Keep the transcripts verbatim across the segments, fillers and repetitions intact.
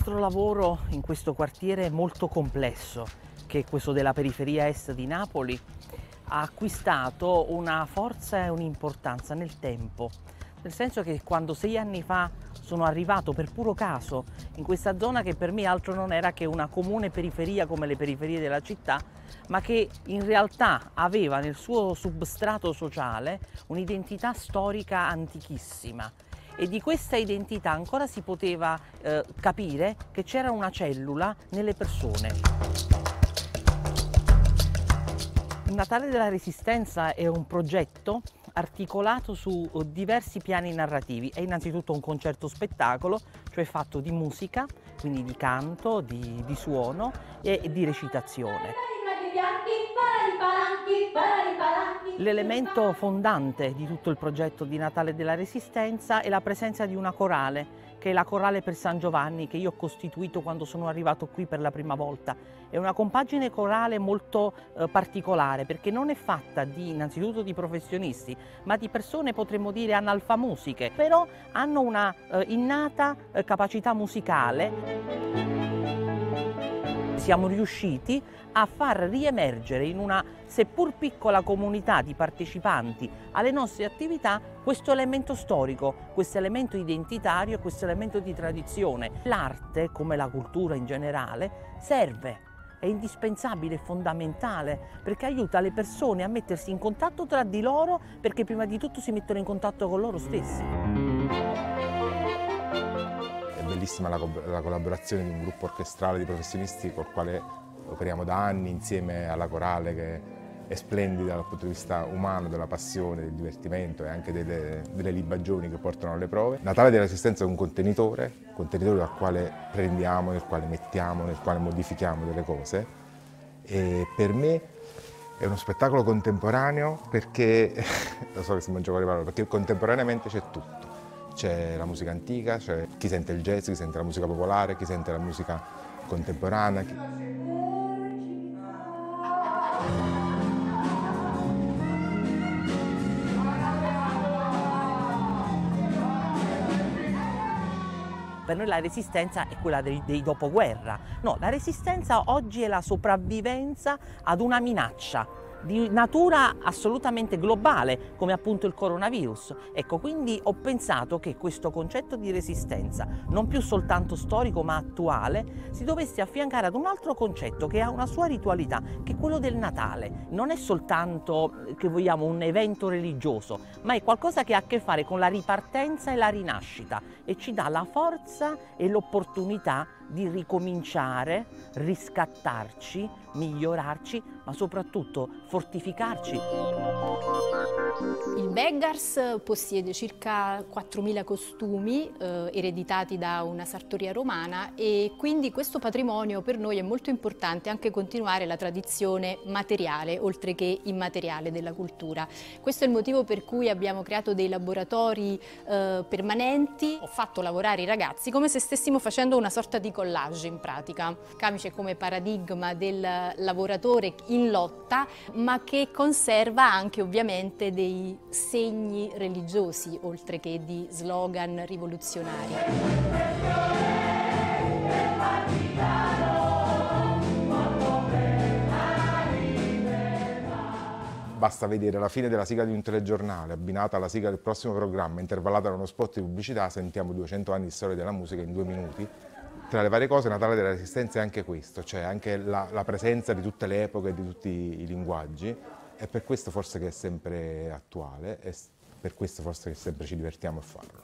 nostro lavoro in questo quartiere molto complesso, che è questo della periferia est di Napoli, ha acquistato una forza e un'importanza nel tempo, nel senso che quando sei anni fa sono arrivato per puro caso in questa zona, che per me altro non era che una comune periferia come le periferie della città, ma che in realtà aveva nel suo substrato sociale un'identità storica antichissima. E di questa identità ancora si poteva eh, capire che c'era una cellula nelle persone. Il Natale della Resistenza è un progetto articolato su diversi piani narrativi. È innanzitutto un concerto spettacolo, cioè fatto di musica, quindi di canto, di, di suono e di recitazione. L'elemento fondante di tutto il progetto di Natale della Resistenza è la presenza di una corale, che è la Corale per San Giovanni, che io ho costituito quando sono arrivato qui per la prima volta. È una compagine corale molto eh, particolare, perché non è fatta di, innanzitutto di professionisti, ma di persone, potremmo dire, analfamusiche, però hanno una eh, innata eh, capacità musicale. Siamo riusciti a far riemergere in una seppur piccola comunità di partecipanti alle nostre attività questo elemento storico, questo elemento identitario e questo elemento di tradizione. L'arte, come la cultura in generale, serve, è indispensabile, è fondamentale, perché aiuta le persone a mettersi in contatto tra di loro, perché prima di tutto si mettono in contatto con loro stessi. È bellissima la, la collaborazione di un gruppo orchestrale di professionisti col quale operiamo da anni insieme alla corale, che è splendida dal punto di vista umano, della passione, del divertimento e anche delle, delle libagioni che portano alle prove. Natale della Resistenza è un contenitore, un contenitore dal quale prendiamo, nel quale mettiamo, nel quale modifichiamo delle cose, e per me è uno spettacolo contemporaneo perché, lo so che si mangia con le parole, perché contemporaneamente c'è tutto. C'è la musica antica, c'è chi sente il jazz, chi sente la musica popolare, chi sente la musica contemporanea. Chi... Per noi la resistenza è quella dei, dei dopoguerra. No, la resistenza oggi è la sopravvivenza ad una minaccia di natura assolutamente globale, come appunto il coronavirus. Ecco, quindi ho pensato che questo concetto di resistenza, non più soltanto storico ma attuale, si dovesse affiancare ad un altro concetto che ha una sua ritualità, che è quello del Natale. Non è soltanto, che vogliamo, un evento religioso, ma è qualcosa che ha a che fare con la ripartenza e la rinascita, e ci dà la forza e l'opportunità di ricominciare, riscattarci, migliorarci, ma soprattutto fortificarci. Il Beggars possiede circa quattromila costumi eh, ereditati da una sartoria romana, e quindi questo patrimonio per noi è molto importante, anche continuare la tradizione materiale oltre che immateriale della cultura. Questo è il motivo per cui abbiamo creato dei laboratori eh, permanenti. Ho fatto lavorare i ragazzi come se stessimo facendo una sorta di collage in pratica. Camice è come paradigma del lavoratore in lotta, ma che conserva anche ovviamente dei segni religiosi oltre che di slogan rivoluzionari. Basta vedere la fine della sigla di un telegiornale abbinata alla sigla del prossimo programma, intervallata da uno spot di pubblicità, sentiamo duecento anni di storia della musica in due minuti. Tra le varie cose, Natale della Resistenza è anche questo, cioè anche la, la presenza di tutte le epoche e di tutti i linguaggi, e per questo forse che è sempre attuale, e per questo forse che sempre ci divertiamo a farlo.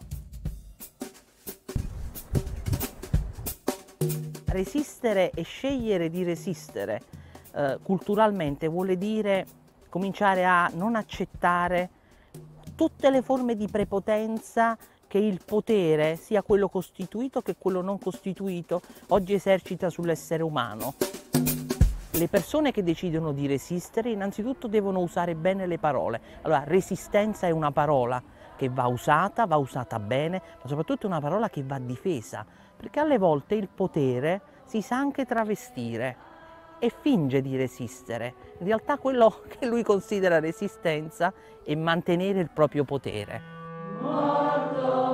Resistere e scegliere di resistere eh, culturalmente vuole dire cominciare a non accettare tutte le forme di prepotenza che il potere, sia quello costituito che quello non costituito, oggi esercita sull'essere umano. Le persone che decidono di resistere innanzitutto devono usare bene le parole. Allora, resistenza è una parola che va usata, va usata bene, ma soprattutto è una parola che va difesa, perché alle volte il potere si sa anche travestire e finge di resistere. In realtà quello che lui considera resistenza è mantenere il proprio potere. Morto.